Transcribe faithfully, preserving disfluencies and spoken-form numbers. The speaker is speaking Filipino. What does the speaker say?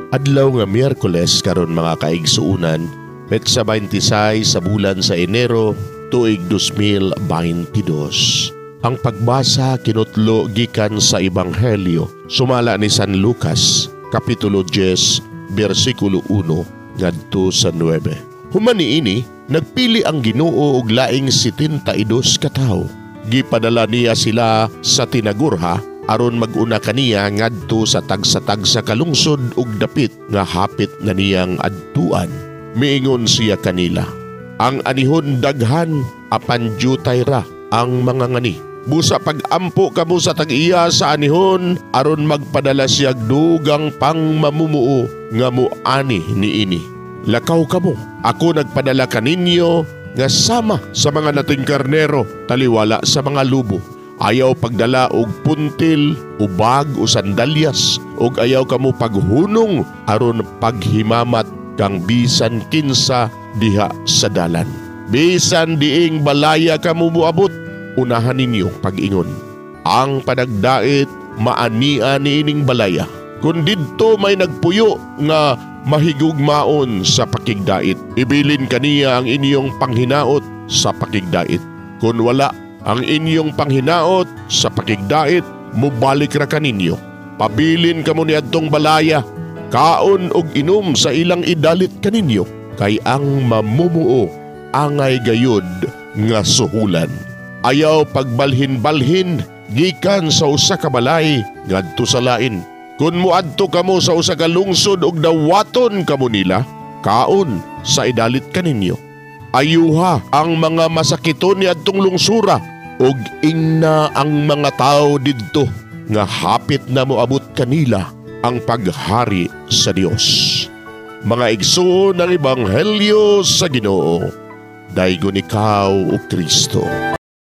Adlaw nga Miyerkules karon mga kaigsuunan, petsa twenty-six sa bulan sa Enero, tuig two thousand twenty-two. Ang pagbasa kinutlo gikan sa Ebanghelyo sumala ni San Lucas, Kapitulo ten, versikulo one ngadto sa nine. Human niini, nagpili ang Ginoo og laing seventy-two ka tawo. Gipadala niya sila sa tinagurha aron mag-una kaniya ngadto sa tagsa-tagsa kalungsod ug dapit nga hapit na niyang adtuan. Miingon siya kanila, ang anihon daghan apan jutay ra ang mga ngani. Busa pag-ampo kamo sa tag-iya sa anihon aron magpadala siya dugang pangmamumuo nga muani niini. Lakaw kamo, ako nagpadala kaninyo nga sama sa mga nating karnero taliwala sa mga lubo. Ayaw pagdala og puntil, ubag o sandalyas, og ayaw kamo paghunong aron paghimamat kang bisan kinsa diha sa dalan. Bisan diing balaya kamo moabot, unahan ninyo pag-ingon. Ang panagdait maania niining balaya. Kung didto may nagpuyo nga mahigugmaon sa pakigdait, ibilin kaniya ang inyong panghinaot sa pakigdait. Kung wala ang inyong panghinaot sa pakigdait, mubalik ra kaninyo. Pabilin kamo niadtong balaya, kaon og inom sa ilang idalit kaninyo, kay ang mamumuo angay gayud nga suhulan. Ayaw pagbalhin-balhin gikan sa usa ka balay ngadto sa lain. Kun muadto kamo sa usa ka lungsod og dawaton kamo nila, kaon sa idalit kaninyo. Ayuha ang mga masakiton niadtong lungsura ug ingna ang mga tao didto nga hapit na moabot kanila ang paghari sa Dios. Mga igsoon ng Ebanghelyo sa Ginoo, daygon ikaw o Kristo.